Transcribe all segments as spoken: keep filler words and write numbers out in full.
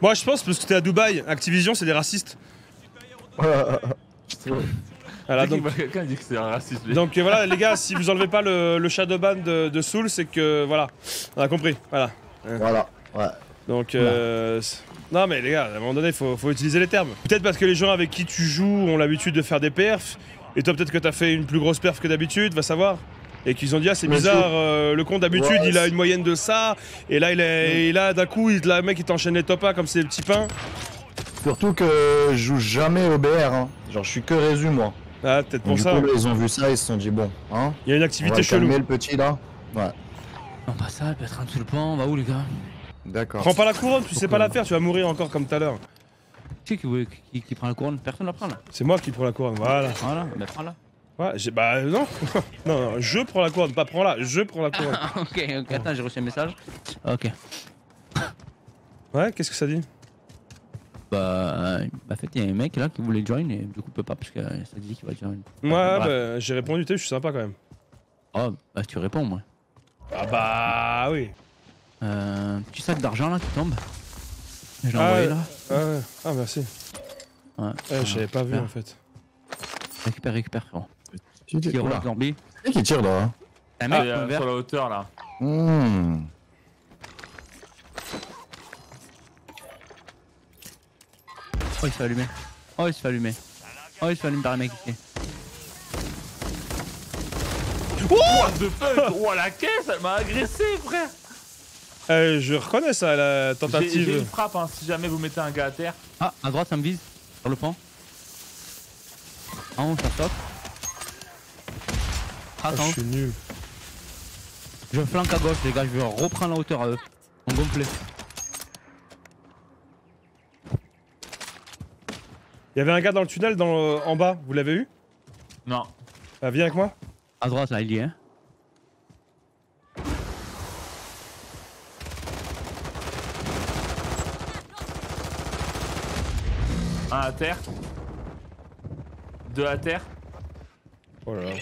Moi je pense parce que t'es à Dubaï, Activision c'est des racistes. Voilà, donc quelqu'un dit que c'est un raciste. Lui. donc euh, voilà les gars, si vous enlevez pas le, le shadowban de, de Soul, c'est que voilà, on a compris. Voilà. Voilà, ouais. Donc euh, non mais les gars, à un moment donné faut, faut utiliser les termes. Peut-être parce que les gens avec qui tu joues ont l'habitude de faire des perfs, et toi peut-être que t'as fait une plus grosse perf que d'habitude, va savoir. Et qu'ils ont dit ah c'est bizarre, euh, le compte d'habitude ouais, il a une moyenne de ça, et là il est, et là d'un coup il, là, le mec il t'enchaîne les top un comme c'est le petit pain. Surtout que je joue jamais au B R, hein. Genre je suis que résu moi. Ah peut-être pour du ça. Coup, ils ont vu ça, ils se sont dit bon, hein. Il y a une activité on va chelou. calmer le petit là. Ouais. Non pas ça, peut être un dessous le pont, on va où les gars? D'accord. Prends pas la couronne, tu sais pas la faire, tu vas mourir encore comme tout à l'heure. Qui, qui, qui, qui prend la couronne? Personne la prend là. C'est moi qui prends la couronne, voilà. Voilà, bah prends-la. Ouais, j'ai... Bah non. non, non, je prends la couronne, pas prends-la, je prends la couronne. ok, ok, attends, j'ai reçu un message. Ok. Ouais, qu'est-ce que ça dit? Bah, euh, bah, en fait, il y a un mec là qui voulait join et du coup, il peut pas parce que ça dit qu'il va join. Ouais, ah, bah, j'ai répondu, tu sais, je suis sympa quand même. Oh, bah, tu réponds, moi. Ah bah oui. Euh, petit sac d'argent là qui tombe. Je l'ai ah, envoyé là. Ah, ouais. Ah, merci. Ouais. Ouais, j'avais pas vu récupère. en fait. Récupère, récupère, frérot. Qui tire là? Zombie. Qui qui tire là? Un Ah, mec euh, vert. sur la hauteur là. Mmh. Oh, il se fait allumer. Oh, il se fait allumer. Oh, il se fait allumer par un mec ici. What the fuck? Oh la caisse, elle m'a agressé frère. Euh, je reconnais ça, la tentative. J'ai une frappe hein, si jamais vous mettez un gars à terre. Ah, à droite, ça me vise. Sur le pont. En haut, ça saute. Ah, Attends. je suis nul. Je flanque à gauche, les gars. Je vais reprendre la hauteur à eux. En gonflé. Il y avait un gars dans le tunnel dans, euh, en bas, vous l'avez eu? Non. Ah, viens avec moi. À droite, là, il y est. Hein. Un à terre. Deux à terre. Oh là là.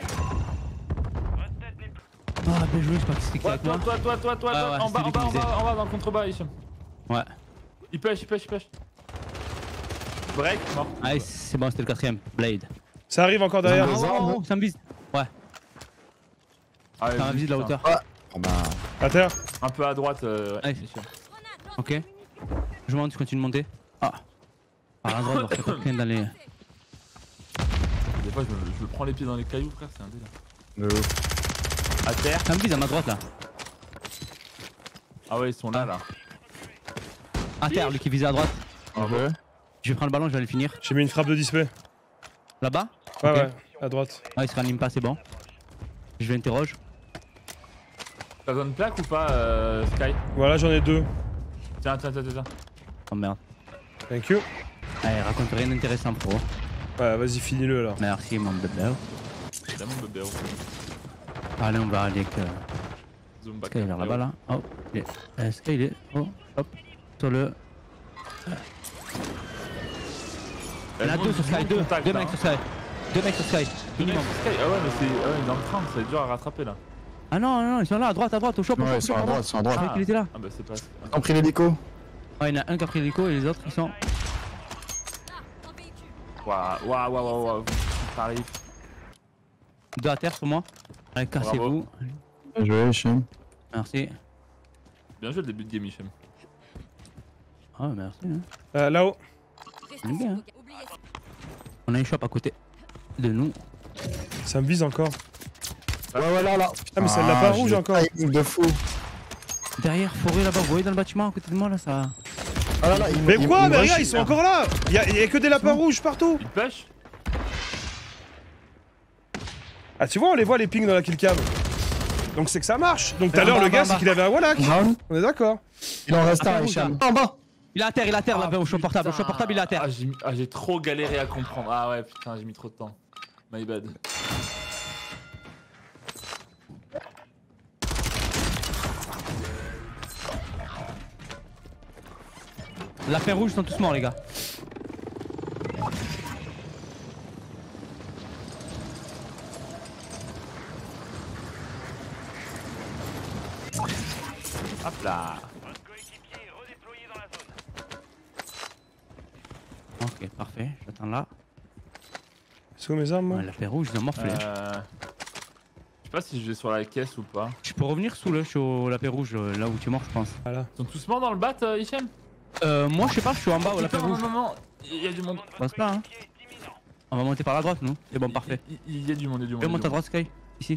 Ah, bien joué, je sais pas qui c'est qui est Ouais, avec toi, moi. toi, toi, toi, toi, Ouais, toi, ouais, en bas, c'est en lui bas, qui en visait. bas, en bas, dans le contrebas, Hicham. Ouais. Il pêche, il pêche, il pêche. Break, mort. Ah, c'est bon, c'était le quatrième. Blade. Ça arrive encore derrière. Oh, oh, oh, ça me vise. Ouais, Ah, ça m'a visé de la hauteur. Ah bah. À terre. Un peu à droite, euh, ouais, Allez. bien sûr. Ok. Je monte, tu continues de monter. Ah. Par la droite, voir qu'il y a quelqu'un dans les. Des fois, je me, je me prends les pieds dans les cailloux, frère, c'est un délire. Le ouf. À terre. Ça me vise à ma droite là. Ah ouais, ils sont là, là. À terre, lui qui visait à droite. Ah Ouais. Je vais prendre le ballon, je vais le finir. J'ai mis une frappe de display. Là-bas. Ouais, Ok. ouais, à droite. Ah, il se ranime pas, c'est bon. Je vais interroge. T'as besoin de plaque ou pas, euh, Sky? Voilà, j'en ai deux. Tiens, tiens, tiens, tiens. Oh merde. Thank you. Allez, raconte rien d'intéressant, pro. Ouais, vas-y, finis-le alors. Merci, mon bébé. C'est mon bébé. Allez, on va aller que. Zoom back. Sky est vers là-bas là. Oh, il est. Euh, Sky il est. Oh, hop. Sur le. Il y en a deux sur Sky, deux. Deux mecs sur Sky. Deux mecs sur Sky. Minimum. Ah ouais, mais c'est ah ouais, dans le train, c'est dur à rattraper là. Ah non, non, non, ils sont là, à droite, à droite, au shop. au Ouais, shop, ils sont au à shop, droite, ils sont à droite. Je croyais qu'il était là. Ah bah c'est pas. Ils ont pris l'hélico. Ouais, il y en a un qui a pris l'hélico et les autres ils sont. Waouh, waouh, waouh, waouh. Ça arrive. Deux à terre sur moi. Allez, cassez-vous. Bien joué, Hicham. Merci. Bien joué le début de game, Hicham. Ah, merci. Hein. Euh, là-haut. On est bien. Hein. On a une shop à côté de nous. Ça me vise encore. Ouais, ouais, là, là. Ah, mais celle-là pas rouge encore. De fou. Derrière, forêt là-bas, vous voyez dans le bâtiment à côté de moi là, ça. Ah là là, il Mais il- quoi? il Mais rush, regarde, ils sont encore là. Y'a y a que des lapins rouges partout. Il pêche? Ah, tu vois, on les voit les pings dans la killcam. Donc c'est que ça marche. Donc tout à En l'heure, bas, le en bas, gars, en c'est bas. qu'il avait un Wallach. Down. On est d'accord. Il en reste Ah, un, rouge, Hicham. là. En bas. Il est à terre, il est à terre là-bas au shop portable, au shop portable il est à terre. Ah, j'ai ah, j'ai trop galéré à comprendre. Ah ouais, putain, j'ai mis trop de temps. My bad. Lapins rouges sont tous morts les gars. Hop là. Ok, parfait, j'attends là. C'est où mes armes, moi? Ouais, la paix rouge, ils ont morflé. Euh... Je sais pas si je vais sur la caisse ou pas. Je peux revenir sous le, je suis au la paix rouge, euh, là où tu es mort, je pense. Voilà. Ils sont tous morts dans le bat, euh, Hichem? Euh, moi, je sais pas, je suis en bas au la paix Putain, rouge. non, non, non, il y a du monde. Je pense pas, hein. On va monter par la droite, nous. C'est bon, parfait. Il, il- il y a du monde, il y a du monde. Viens, il y a monte à du monde. droite, Sky. Ici.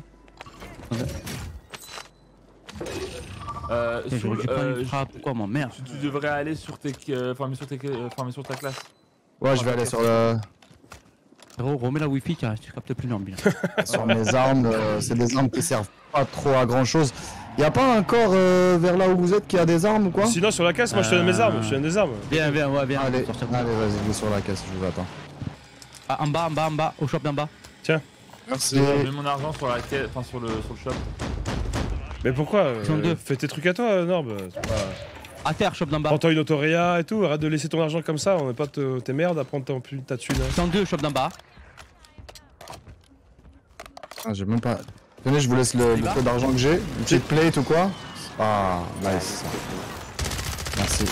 Euh, Tiens, sous j'aurais le- dû prendre euh, une frappe. Pourquoi, moi? Merde. tu, tu devrais aller sur tes. Euh, farmer sur tes. Euh, farmer sur ta classe. Ouais, je vais aller sur, le... Frérot, remets la wifi, car tu captes plus l'ambiance. sur mes armes. euh, c'est des armes qui servent pas trop à grand chose. Y'a pas un corps euh, vers là où vous êtes qui a des armes ou quoi? Sinon, sur la caisse, moi je te donne mes armes. Je te donne des armes. Viens, viens, ouais, viens. Allez, on va sortir. allez vas-y, je vais sur la caisse, je vous attends. Ah, en bas, en bas, en bas, au shop d'en bas. Merci. Je mets mon argent sur la caisse. Enfin, sur le, sur le shop. Mais pourquoi euh, Ils sont deux. Fais tes trucs à toi, Norb. C'est pas- À terre, shop d'en bas. Prends-toi une autoréa et tout. Arrête de laisser ton argent comme ça. On n'est pas te- tes merdes à prendre ton- ta thune. hein. Ils sont deux, shop d'en bas. Ah, j'ai même pas. Tenez, je vous laisse le, le peu d'argent que j'ai. Une petite plate ou quoi? Ah, nice. Merci.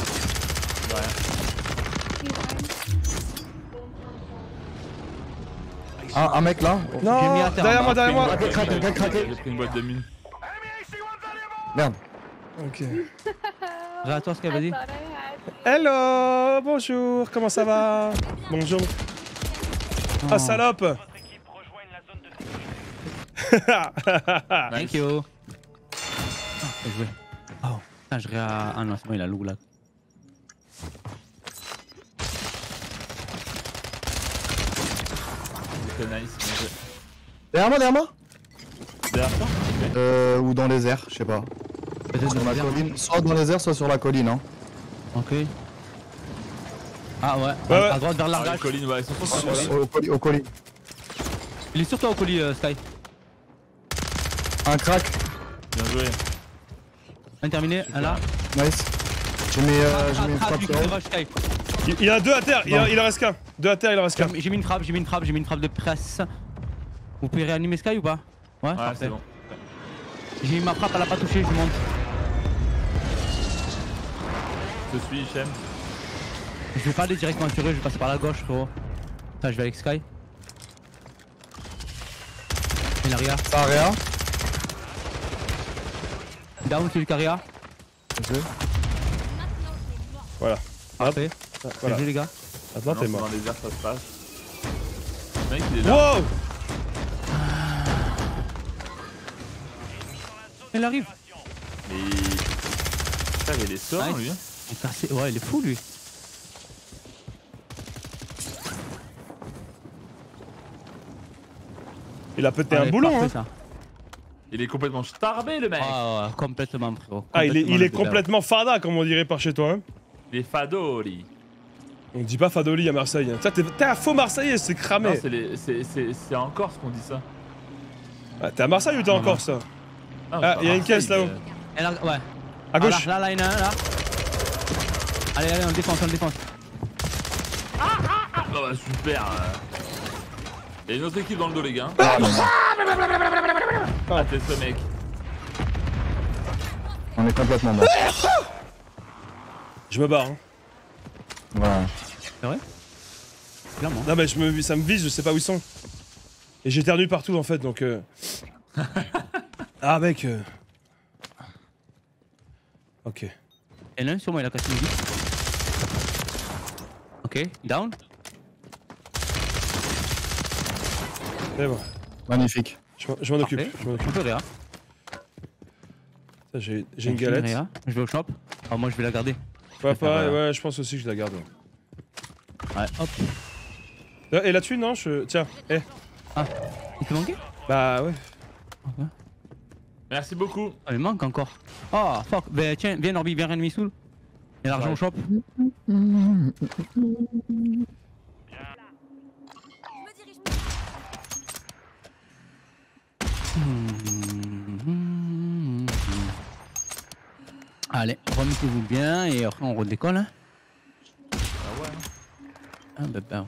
Ah, un mec là? J'ai mis Non, à terre, derrière en moi, bas. derrière moi. Craqué, craqué, craqué, craqué. J'ai pris une boîte de mine. Merde. Ok. Regarde à toi, Sky, vas-y. Hello, bonjour, comment ça va? Bonjour. Ah, salope. Thank you. Ah, bien joué. Oh, putain, je réa... Ah non, c'est bon, il a loup là. C'est nice. bien joué. Derrière moi, derrière moi? Derrière toi? Euh, ou dans les airs, je sais pas. Peut-être Sur dans la les airs. colline. Soit dans les airs, soit sur la colline. Hein. Ok. Ah ouais, Ouais, ouais. à droite vers Ah, l'argage. les collines, ouais, ils sont tous sur Au, au colis, au colis. Il est sur toi au colis, euh, Sky. Un crack. Bien joué. Un terminé, un là. Nice. J'ai mis, euh, j'ai mis une Ah, frappe lui sur qui elle. rush, Sky. Il il y en a deux à terre, il, y a- Non. il en reste qu'un. Deux à terre, il en reste qu'un. J'ai mis une frappe, j'ai mis une frappe, j'ai mis une frappe de presse. Vous pouvez réanimer Sky ou pas? Ouais, Ouais, parfait. c'est bon. J'ai mis ma frappe, elle a pas touché, je monte. Je te suis, Hichem. Je vais pas aller directement sur eux, je vais passer par la gauche, frérot. Putain, je vais avec Sky. Il a rien. Ça a rien. Down, c'est le carrière. Ok. Voilà. Parfait. Voilà. G G les gars. Maintenant, t'es Non, mort. dans les airs, ça se passe. Le mec, il est là. Wow! Il arrive. Mais. Putain, il est serein, Nice. lui. hein. Il est cassé. Ouais, il est fou lui. Il a pété Allez, un boulon, parfait, hein. ça. Il est complètement starbé, le mec. Ah ouais, complètement frérot. Ah, il est, il est Complètement, complètement farda, comme on dirait par chez toi, hein. Il est fadoli. On dit pas Fadoli à Marseille. Hein. Tiens, T'es t'es un faux Marseillais, c'est Non, cramé. c'est les- c'est- c'est c'est en Corse qu'on dit ça. Ah, t'es à Marseille ou t'es Non, en non. Corse ça? Ah, Ah, c'est y a à une caisse Marseille, là-haut. mais- Elle a- ouais. À Ah, gauche. Là, là, là, il y en a un là. Allez, allez, on le défonce, on le défonce. Ah bah super. euh. Il y a une autre équipe dans le dos, les gars. Ah, non, non. Ah, t'es ce mec. On est complètement mort. Je me barre. Hein. Voilà. C'est vrai? Clairement. Non mais je me, ça me vise, je sais pas où ils sont. Et j'éternue partout en fait, donc... Euh... ah mec... euh. Ok. Et l'un sur moi, il a cassé une vie. Ok, down. C'est bon. Magnifique. Je m'en- je m'en occupe. Parfait. je m'en occupe. On peut réa. Ça, J'ai j'ai une galette. Réa. Je vais au shop. Ah, moi, je vais la garder. Ouais, préfère, pareil, euh, ouais, je pense aussi que je la garde. Ouais, hop. Et là-dessus, non je... Tiens, eh. Il te manquait? Bah ouais. Merci beaucoup. Ah, il manque encore. Oh, fuck. Ben, tiens, viens, Norby, viens, Renmi Soul. Il y a l'argent Ouais. au shop. Allez, remettez-vous bien et après on redécolle. Hein. Ah ouais. Ah, bah, bah.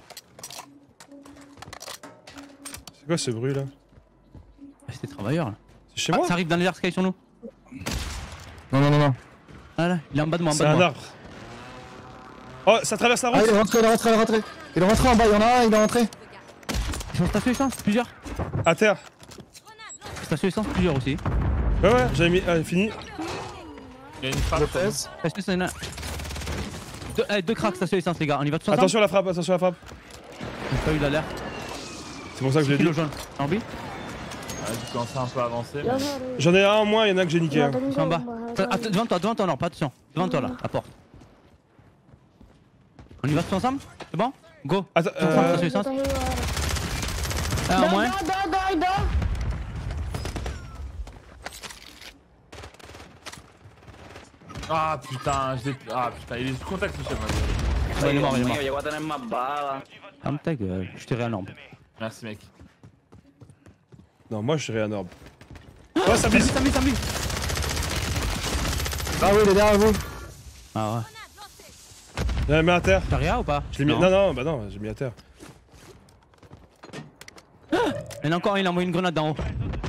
C'est quoi ce bruit là? Ah, c'était travailleur là. C'est chez Ah, moi? ça arrive dans les airs Sky sur nous. Non, non, non, non. Ah là, il est en bas de moi, en C'est bas de un moi. arbre. Oh, ça traverse la Ah, route. il est rentré, il est rentré, il est rentré. Il est rentré en bas, il y en a un, il est rentré. Ils sont station essence, plusieurs. À terre. Station essence, plusieurs aussi. Ouais, ouais, j'avais mis. Ah, fini. Il y a une frappe. Je pèse. Station essence, il y en a. Deux, eh, deux cracks, station essence, les gars. On y va tous ensemble. Attention à la frappe, attention à la frappe. J'ai pas eu l'alerte. C'est pour ça que je l'ai dit. Kilo jaune. Envie. Ouais, j'ai commencé un peu à avancer. Mais... J'en ai un en moins, il y en a que j'ai niqué. Hein. Ils sont en bas. Attends, devant toi, devant toi, non, pas attention. Devant toi là, la porte. On y va tous ensemble? C'est bon? Go. Attends, Tous ensemble, euh... station essence. Un en moins. Ah putain, je l'ai. Ah putain, il est sous contact, monsieur. Ouais, il est mort, il est mort. Ferme ta gueule, je te réanorme. Merci, mec. Non, moi je suis réanorbe. Oh, ça vise. Ça vise, ça vise. Ah oui, il est derrière vous. Ah ouais. J'en ai mis à terre. T'as rien ou pas? Je l'ai mis. Non, non, bah non, j'ai mis à terre. Il y en a encore, il a envoyé une grenade d'en haut.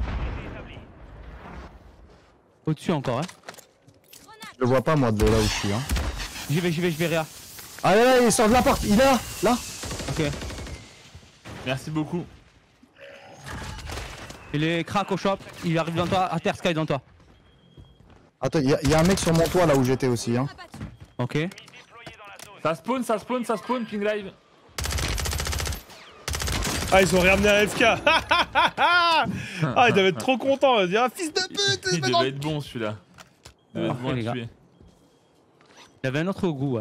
Au-dessus encore, hein. Je le vois pas moi de là où je suis. Hein. J'y vais, j'y vais, je vais réa. Ah là, là, il sort de la porte, il est là, là. Ok. Merci beaucoup. Il est crack au shop, il arrive dans toi, à terre, Sky dans toi. Attends, il y, y a un mec sur mon toit là où j'étais aussi. Hein. Ok. Ça spawn, ça spawn, ça spawn, King Live. Ah, ils ont réamené un F K. Ah, ils doivent être trop contents. Ils dire ah, fils de pute. Il devait être bon celui-là. Il devait être Parfait, les bon gars. à tuer. Il avait un autre goût, ouais.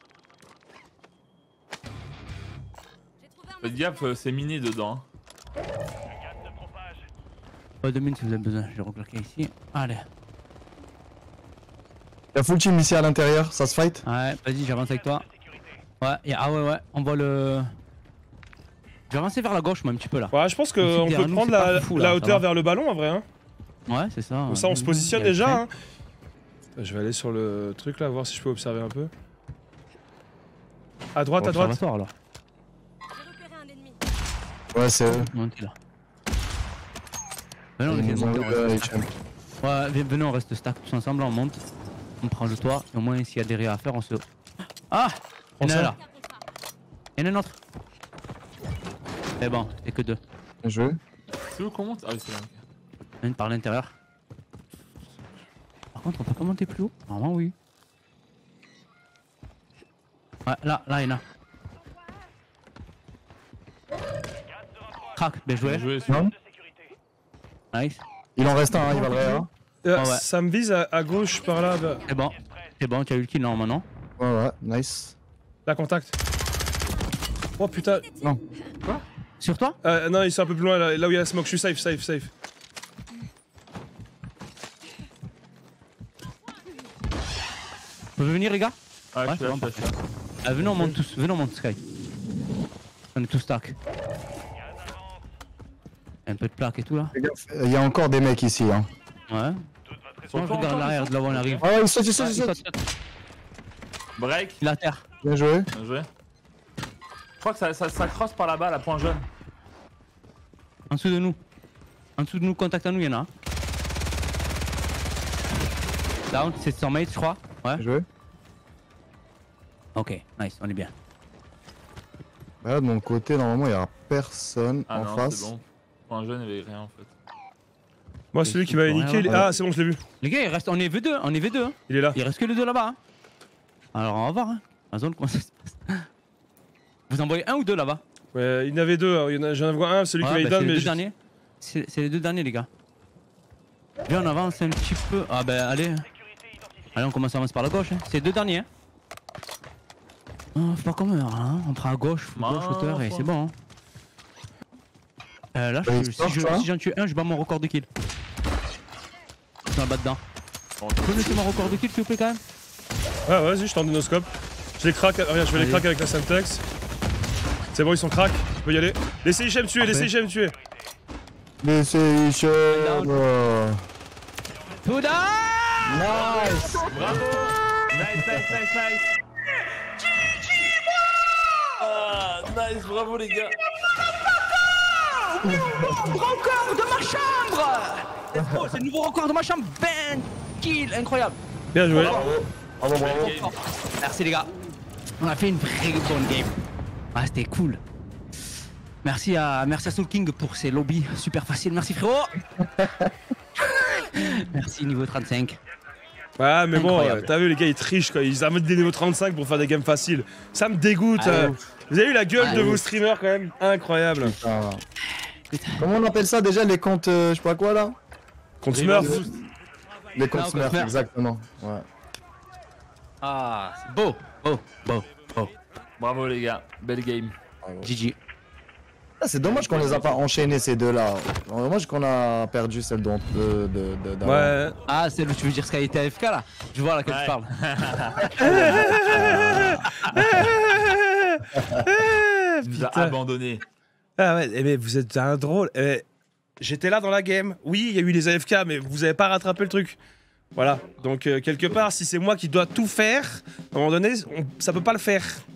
Faites gaffe, euh, c'est miné dedans. Hein. Pas de mine si vous avez besoin, je vais recloquer ici. Allez. Il y a full team ici à l'intérieur, ça se fight. Ouais, vas-y, j'avance avec toi. Ouais, y a... ah ouais, ouais, on voit le. Je vais avancer vers la gauche, moi, un petit peu là. Ouais, je pense Ici, qu'on derrière peut nous, prendre c'est pas la, fou, la là, ça hauteur va. vers le ballon en vrai. Hein. Ouais, c'est ça. Comme ça, on se positionne Il y a le déjà. train. Hein. Je vais aller sur le truc là, voir si je peux observer un peu. À droite, à droite. Observatoire, alors. Ouais, c'est eux. Montez là. Venez, on Ils essaie de nous ont monter, eu, on euh, reste H M. Ouais, viens- venez, on reste stack tous ensemble, là, on monte. On prend le toit, et au moins s'il y a des ré à faire, on se. Ah! Il y en a un là. Il y en a un autre. C'est bon, c'est que deux. Bien joué. C'est où qu'on monte? Ah oui, c'est là. ok. Une par l'intérieur. Par contre, on peut pas monter plus haut? Normalement, oui. Ouais, là, là, il y en a. Crac, bien joué. Bien joué, celui-là. Non. Nice. Il en reste un, hein, il va le réa. Euh, Ah ouais. Ça me vise à, à gauche par là. Bah. C'est bon. C'est bon, tu as eu le kill normalement, non? Ouais, ouais, nice. Là, contact. Oh putain. Non. Sur toi? Euh, non, ils sont un peu plus loin là, là où il y a la smoke. Je suis safe, safe, safe. Vous pouvez venir, les gars? Ouais, Ouais, je suis là, c'est je suis bon, là, je suis là. Ah, venez, on monte tous. Venez, on monte Sky. On est tous stack. Un peu de plaque et tout là. Fais gaffe, il y a encore des mecs ici. Hein. Ouais. Bon, je regarde l'arrière de là où on arrive. Ah ouais, il saute, il saute, Ah, il il saute. saute, il saute. Break. Il est à terre. Bien joué. Bien joué. Je crois que ça, ça, ça crosse par là-bas, la point jaune. En dessous de nous. En dessous de nous, contact à nous, il y en a un. Down, c'est son mate, je crois. Ouais. Bien joué. Ok, nice, on est bien. Bah là, de mon côté, normalement, il y a personne Ah en non, face. c'est bon. Point jaune, il y avait rien en fait. Moi, celui qui m'avait niqué. il est- Ah, c'est bon, je l'ai vu. Les gars, il reste, on est V deux, on est V deux. Hein. Il est là. Il reste que les deux là-bas. Hein. Alors on va voir. Hein. La zone, comment ça se passe. Vous en voyez un ou deux là-bas? Ouais, il y en avait deux. hein. Il y en a- J'en vois un, celui qui Ouais, m'a bah, down, c'est les mais. deux j'ai- derniers. C'est c'est les deux derniers, les gars. Viens, on avance un petit peu. Ah bah allez. Allez, on commence à avancer par la gauche. Hein. C'est les deux derniers. Hein. Oh, faut pas comme heure, hein. On prend à gauche, Non, gauche, hauteur et faut- c'est bon. Hein. Euh, là, je- Ouais, si sport, je- ça. si j'en tue un, je bats mon record de kill. Je suis en bas dedans. Bon, Vous pouvez laisser mon record de kill, s'il vous plaît, quand même? Ouais, vas-y, je tente nos scopes. Je les craque. Regarde, je vais les Allez. crack avec la Semtex. C'est bon, ils sont crack. Je peux y aller. Laissez Hichem tuer, laissez Hichem tuer. Mais c'est chaud. Down. euh, Tout down! Nice. bravo. Nice, nice, nice, nice. Ah, nice, bravo les gars. Record de ma chambre! Let's go, c'est le nouveau record de ma chambre! Ben kill, incroyable! Bien joué. Bravo, bravo. Game. Merci les gars. On a fait une vraie bonne game. Ah, c'était cool. Merci à, merci à Soul King pour ses lobbies super faciles. Merci frérot. Merci niveau trente-cinq. Ouais, mais Incroyable. bon, t'as vu, les gars, ils trichent quoi. Ils inventent des niveaux trente-cinq pour faire des games faciles. Ça me dégoûte. Ah, euh. ouf. Vous avez vu la gueule Ah, de ouf. vos streamers quand même? Incroyable. Ah. Comment on appelle ça déjà, les comptes, euh, je sais pas quoi là? Contre Smurf. Les comptes Ah, Smurf, Smurf. exactement. Ouais. Ah, c'est beau, beau, beau, beau. Bravo les gars, belle game. G G. Ah, c'est dommage qu'on les a pas enchaînés ces deux-là. Dommage qu'on a perdu celle dont, de, de, de, d'avant. Ouais. Ah, c'est le, tu veux dire ce qu'a été A F K là? Je vois à laquelle Ouais. tu parles. Tu nous as Putain. abandonné. Ah ouais, eh, mais vous êtes un drôle. Eh, j'étais là dans la game. Oui, il y a eu les A F K, mais vous avez pas rattrapé le truc. Voilà. Donc, euh, quelque part, si c'est moi qui dois tout faire, à un moment donné, on- ça peut pas le faire.